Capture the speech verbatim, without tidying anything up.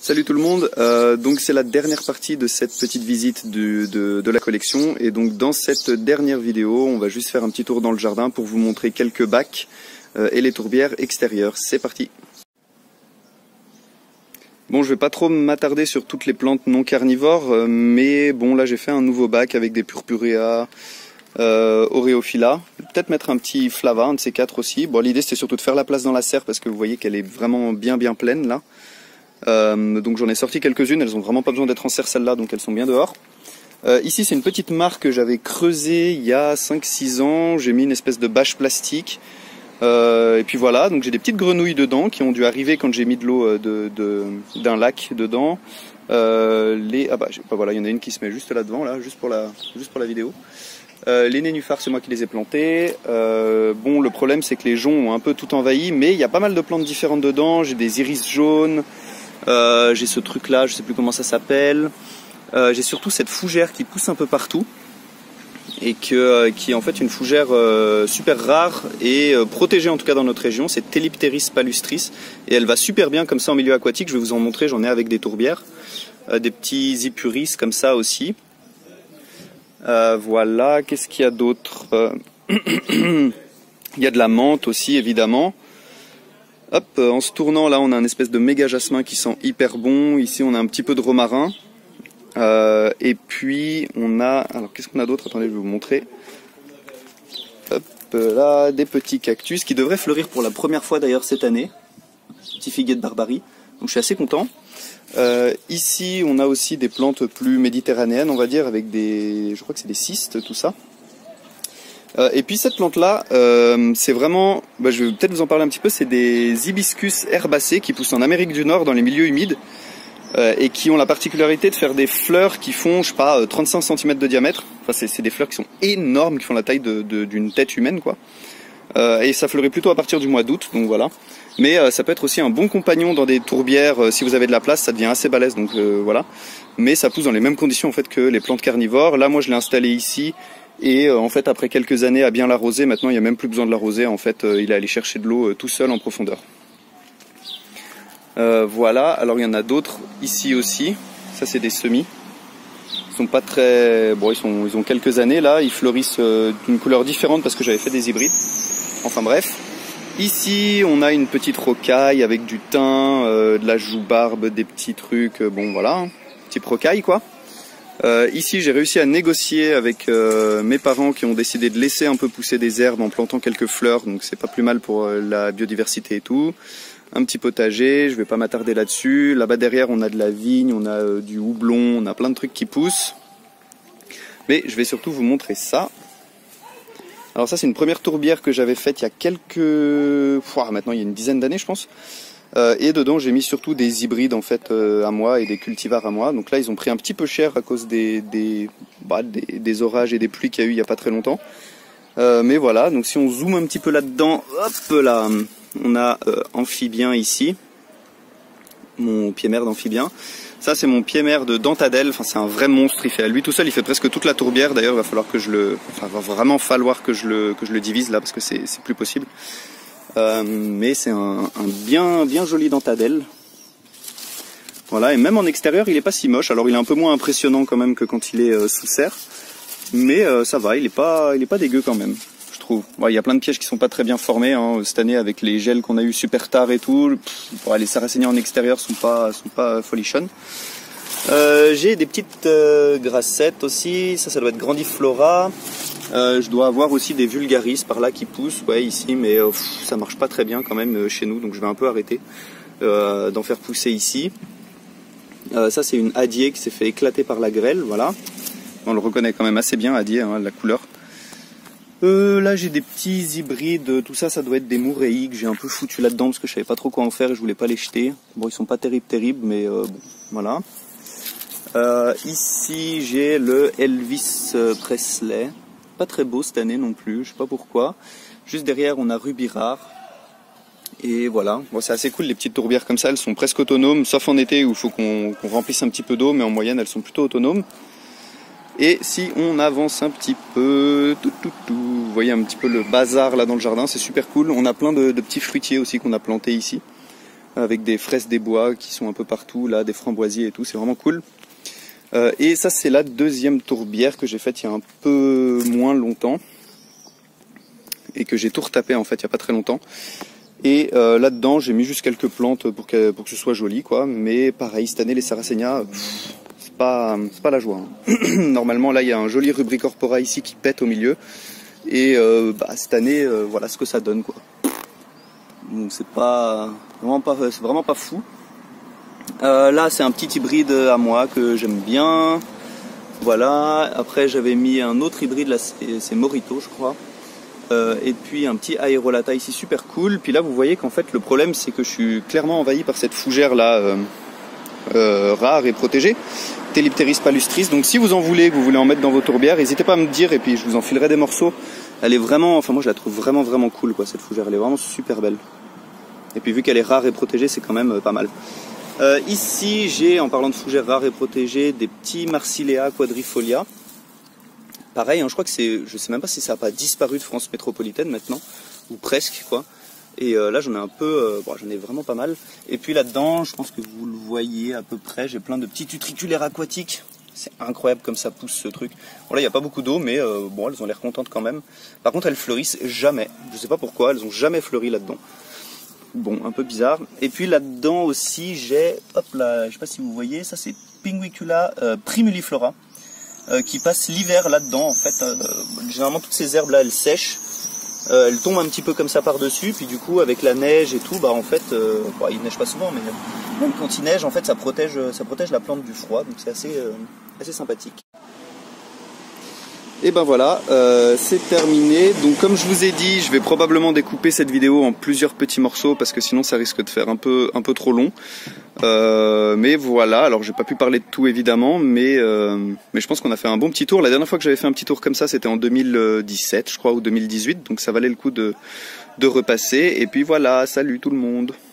Salut tout le monde, euh, donc c'est la dernière partie de cette petite visite du, de, de la collection et donc dans cette dernière vidéo on va juste faire un petit tour dans le jardin pour vous montrer quelques bacs euh, et les tourbières extérieures. C'est parti. Bon, je vais pas trop m'attarder sur toutes les plantes non carnivores, euh, mais bon là j'ai fait un nouveau bac avec des purpurea, euh, Oreophylla, peut-être mettre un petit flava, un de ces quatre aussi. Bon, l'idée c'était surtout de faire la place dans la serre parce que vous voyez qu'elle est vraiment bien bien pleine là. Euh, donc j'en ai sorti quelques-unes, elles ont vraiment pas besoin d'être en serre celles-là, donc elles sont bien dehors. Euh, ici c'est une petite mare que j'avais creusée il y a cinq six ans, j'ai mis une espèce de bâche plastique. Euh, et puis voilà, donc j'ai des petites grenouilles dedans qui ont dû arriver quand j'ai mis de l'eau de, de, d'un lac dedans. Euh, les, ah bah, bah voilà, il y en a une qui se met juste là devant, là, juste pour la, juste pour la vidéo. Euh, les nénuphars, c'est moi qui les ai plantés. Euh, bon, le problème c'est que les joncs ont un peu tout envahi, mais il y a pas mal de plantes différentes dedans. J'ai des iris jaunes. Euh, j'ai ce truc là, je sais plus comment ça s'appelle. Euh, j'ai surtout cette fougère qui pousse un peu partout et que, euh, qui est en fait une fougère euh, super rare et euh, protégée en tout cas dans notre région. C'est Telipteris palustris et elle va super bien comme ça en milieu aquatique. Je vais vous en montrer, j'en ai avec des tourbières, euh, des petits ipuris comme ça aussi. Euh, voilà, qu'est-ce qu'il y a d'autre? euh... Il y a de la menthe aussi évidemment. Hop, en se tournant là on a un espèce de méga jasmin qui sent hyper bon. Ici on a un petit peu de romarin. Euh, et puis on a, alors qu'est-ce qu'on a d'autre? Attendez, je vais vous montrer. Hop là, des petits cactus qui devraient fleurir pour la première fois d'ailleurs cette année. Petit figuier de Barbarie. Donc je suis assez content. Euh, ici on a aussi des plantes plus méditerranéennes on va dire avec des, je crois que c'est des cystes tout ça. Euh, et puis cette plante là, euh, c'est vraiment, bah, je vais peut-être vous en parler un petit peu, c'est des hibiscus herbacées qui poussent en Amérique du Nord dans les milieux humides euh, et qui ont la particularité de faire des fleurs qui font, je sais pas, trente-cinq centimètres de diamètre. Enfin c'est des fleurs qui sont énormes, qui font la taille de, de, d'une tête humaine quoi. Euh, et ça fleurit plutôt à partir du mois d'août, donc voilà. Mais euh, ça peut être aussi un bon compagnon dans des tourbières, euh, si vous avez de la place, ça devient assez balèze, donc euh, voilà. Mais ça pousse dans les mêmes conditions en fait que les plantes carnivores. Là moi je l'ai installé ici. Et euh, en fait après quelques années à bien l'arroser, maintenant il n'y a même plus besoin de l'arroser, en fait euh, il est allé chercher de l'eau euh, tout seul en profondeur. Euh, voilà, alors il y en a d'autres ici aussi, ça c'est des semis. Ils sont pas très... bon ils, sont... ils ont quelques années là, ils fleurissent euh, d'une couleur différente parce que j'avais fait des hybrides. Enfin bref. Ici on a une petite rocaille avec du thym, euh, de la joue-barbe, des petits trucs, euh, bon voilà, hein, petite rocaille quoi. Euh, ici j'ai réussi à négocier avec euh, mes parents qui ont décidé de laisser un peu pousser des herbes en plantant quelques fleurs, donc c'est pas plus mal pour euh, la biodiversité et tout. Un petit potager, je vais pas m'attarder là-dessus. Là-bas derrière on a de la vigne, on a euh, du houblon, on a plein de trucs qui poussent. Mais je vais surtout vous montrer ça. Alors ça c'est une première tourbière que j'avais faite il y a quelques... Pouah, maintenant il y a une dizaine d'années je pense. Euh, et dedans j'ai mis surtout des hybrides en fait euh, à moi et des cultivars à moi. Donc là ils ont pris un petit peu cher à cause des, des, bah, des, des orages et des pluies qu'il y a eu il n'y a pas très longtemps. Euh, mais voilà, donc si on zoome un petit peu là-dedans, hop là, on a euh, amphibien ici, mon pied-mère d'amphibien. Ça c'est mon pied-mère de dentadelle, enfin c'est un vrai monstre, il fait à lui tout seul, il fait presque toute la tourbière. D'ailleurs il va falloir que je le, enfin va vraiment falloir que je le, que je le divise là parce que c'est plus possible. Euh, mais c'est un, un bien, bien joli dentadelle. Voilà, et même en extérieur, il est pas si moche. Alors, il est un peu moins impressionnant quand même que quand il est euh, sous serre. Mais euh, ça va, il est pas, il est pas dégueu quand même, je trouve. Bon, il y a plein de pièges qui sont pas très bien formés hein, cette année avec les gels qu'on a eu super tard et tout. Pff, bon, les sarracéniens en extérieur sont pas, sont pas folichonnes. Euh, J'ai des petites euh, grassettes aussi. Ça, ça doit être grandiflora. Euh, je dois avoir aussi des vulgaris par là qui poussent, ouais ici, mais euh, pff, ça marche pas très bien quand même euh, chez nous, donc je vais un peu arrêter euh, d'en faire pousser ici. Euh, ça c'est une Adier qui s'est fait éclater par la grêle, voilà. On le reconnaît quand même assez bien, Adier, hein, la couleur. Euh, là j'ai des petits hybrides, tout ça ça doit être des Mouréi que j'ai un peu foutu là-dedans parce que je savais pas trop quoi en faire et je voulais pas les jeter. Bon ils sont pas terribles terribles, mais euh, bon, voilà. Euh, ici j'ai le Elvis Presley. Pas très beau cette année non plus, je sais pas pourquoi. Juste derrière on a Ruby Rare. Et voilà, bon, c'est assez cool les petites tourbières comme ça, elles sont presque autonomes, sauf en été où il faut qu'on qu'on remplisse un petit peu d'eau, mais en moyenne elles sont plutôt autonomes. Et si on avance un petit peu, tout, tout, tout, vous voyez un petit peu le bazar là dans le jardin, c'est super cool. On a plein de, de petits fruitiers aussi qu'on a plantés ici. avec des fraises des bois qui sont un peu partout, là, des framboisiers et tout, c'est vraiment cool. Euh, et ça, c'est la deuxième tourbière que j'ai faite il y a un peu moins longtemps. Et que j'ai tout retapé en fait il n'y a pas très longtemps. Et euh, là-dedans, j'ai mis juste quelques plantes pour que, pour que ce soit joli, quoi. Mais pareil, cette année, les Sarracenia, c'est pas, c'est pas la joie. Hein. Normalement, là, il y a un joli rubricorpora ici qui pète au milieu. Et euh, bah, cette année, euh, voilà ce que ça donne, quoi. Donc c'est pas vraiment pas, c'est vraiment pas fou. Euh, là, c'est un petit hybride à moi que j'aime bien. Voilà. Après, j'avais mis un autre hybride, là, c'est Morito, je crois. Euh, et puis un petit aérolata ici, super cool. Puis là, vous voyez qu'en fait, le problème, c'est que je suis clairement envahi par cette fougère là, euh, euh, rare et protégée, Telipteris palustris. Donc, si vous en voulez, que vous voulez en mettre dans vos tourbières, n'hésitez pas à me dire et puis je vous en filerai des morceaux. Elle est vraiment, enfin moi, je la trouve vraiment vraiment cool, quoi, cette fougère. Elle est vraiment super belle. Et puis vu qu'elle est rare et protégée, c'est quand même euh, pas mal. Euh, ici, j'ai, en parlant de fougères rares et protégées, des petits Marsilea quadrifolia. Pareil, hein, je crois que c'est, je sais même pas si ça n'a pas disparu de France métropolitaine maintenant, ou presque, quoi. Et euh, là, j'en ai un peu, euh, bon, j'en ai vraiment pas mal. Et puis là-dedans, je pense que vous le voyez à peu près, j'ai plein de petits utriculaires aquatiques. C'est incroyable comme ça pousse ce truc. Bon là, il n'y a pas beaucoup d'eau, mais euh, bon, elles ont l'air contentes quand même. Par contre, elles fleurissent jamais. Je sais pas pourquoi, elles ont jamais fleuri là-dedans. Bon, un peu bizarre. Et puis là-dedans aussi, j'ai, hop là, je sais pas si vous voyez, ça c'est Pinguicula euh, primuliflora, euh, qui passe l'hiver là-dedans. En fait, euh, généralement toutes ces herbes là, elles sèchent, euh, elles tombent un petit peu comme ça par-dessus, puis du coup avec la neige et tout, bah en fait, euh, bon, il neige pas souvent, mais même quand il neige, en fait, ça protège, ça protège la plante du froid, donc c'est assez, euh, assez sympathique. Et ben voilà, euh, c'est terminé. Donc comme je vous ai dit, je vais probablement découper cette vidéo en plusieurs petits morceaux parce que sinon ça risque de faire un peu, un peu trop long. Euh, mais voilà, alors j'ai pas pu parler de tout évidemment, mais, euh, mais je pense qu'on a fait un bon petit tour. La dernière fois que j'avais fait un petit tour comme ça, c'était en deux mille dix-sept, je crois, ou deux mille dix-huit, donc ça valait le coup de, de repasser. Et puis voilà, salut tout le monde.